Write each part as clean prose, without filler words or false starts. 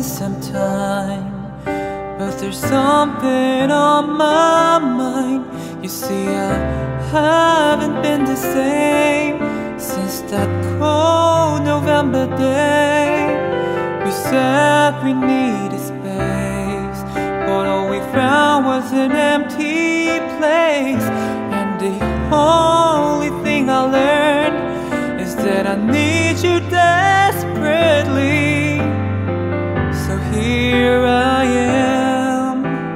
spend some time, but there's something on my mind. You see, I haven't been the same since that cold November day. We said we needed space, but all we found was an empty place. And the only thing I learned is that I need you desperately. So here I am.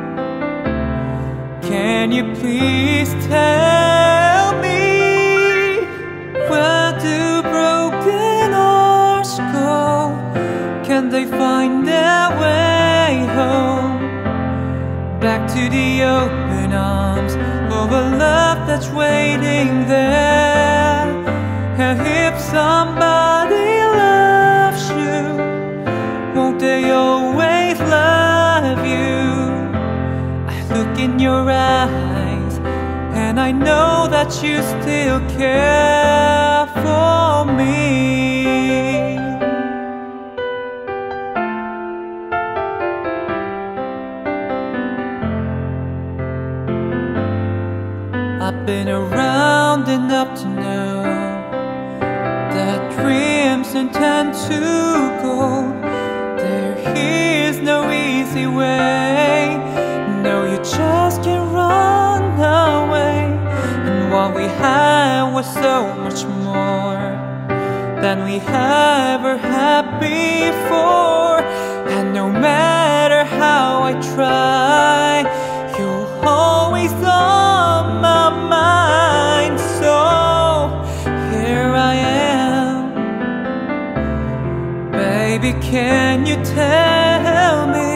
Can you please tell me, where do broken hearts go? Can they find their way home? Back to the open arms of a love that's waiting there. And if somebody loves you, won't they always love you? I look in your eyes and I know that you still care for me. I've been around enough to know that dreams intend to go. There is no easy way. No, you just can't run away. And what we had was so much more than we ever had before. And no matter how I try, you're always on my mind. So here I am. Baby, can you tell me,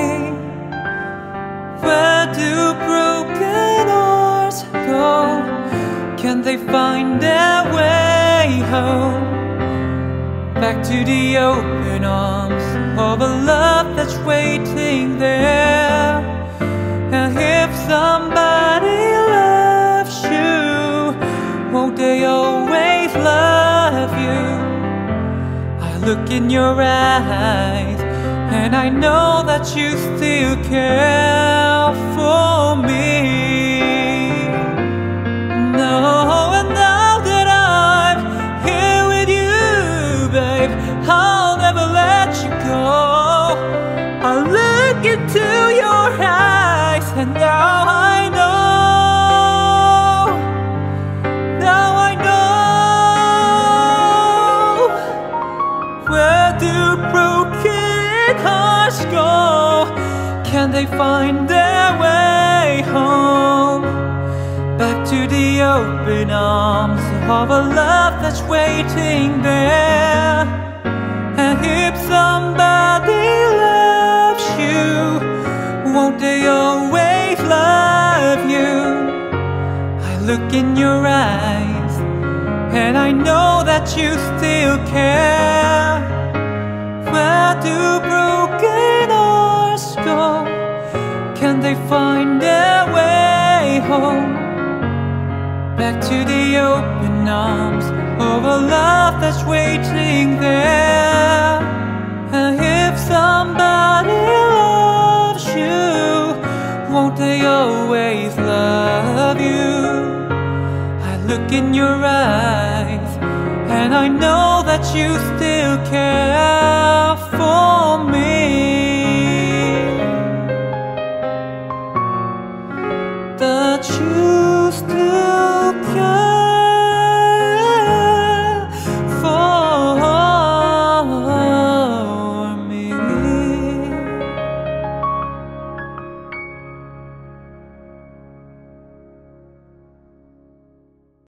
where do broken hearts go? Can they find their way home? Back to the open arms of a love that's waiting there. And if somebody loves you, won't they always love you? I look in your eyes and I know that you still care for me. No, and now that I'm here with you, babe, I'll never let you go. I look into your eyes and now I know, where do broken hearts go? Can they find their way home? Back to the open arms of a love that's waiting there. And if somebody loves you, won't they always love you? I look in your eyes and I know that you still care. Where do broken hearts go? Can they find their way home? Back to the open arms of a love that's waiting there. And if somebody loves you, won't they always love you? I look in your eyes and I know that you still care for me. That you